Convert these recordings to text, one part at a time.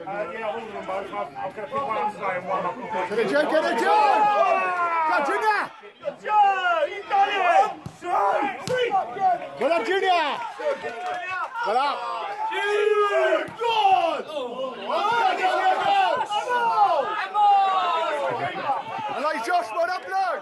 Yeah, all of them both. I'm going to pick one up today and one up. Get it, Joe! Get it, Joe! Go, Junior! Joe, you done it! Well done, Junior! Well up! Good! Good! I like Josh, well done, Blue!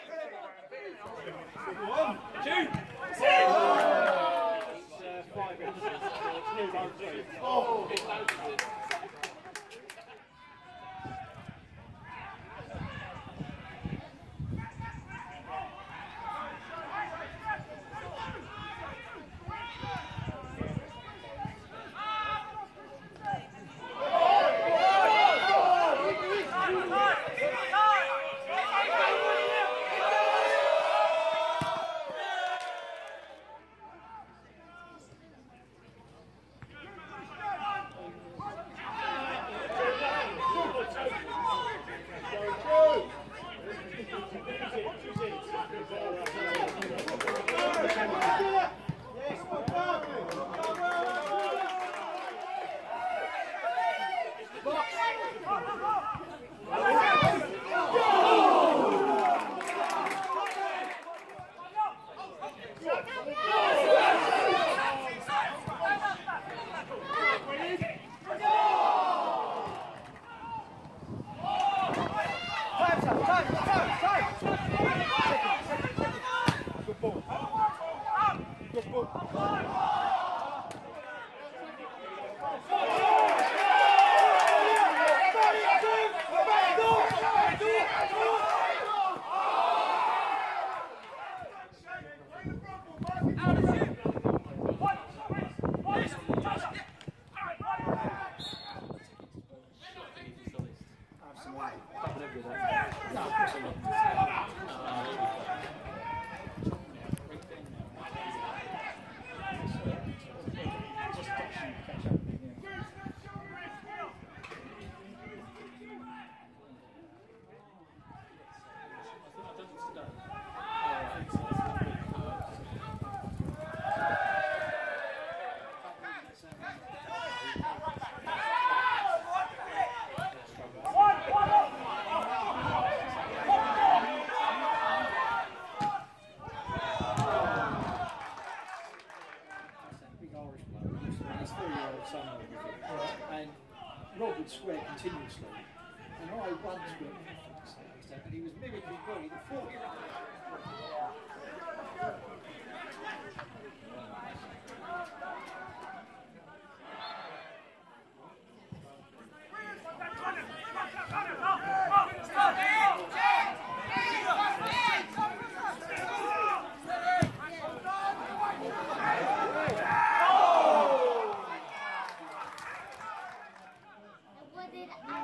And Rob would swear continuously, and I once went and he was mimicking his body. The 4-year-old. What did I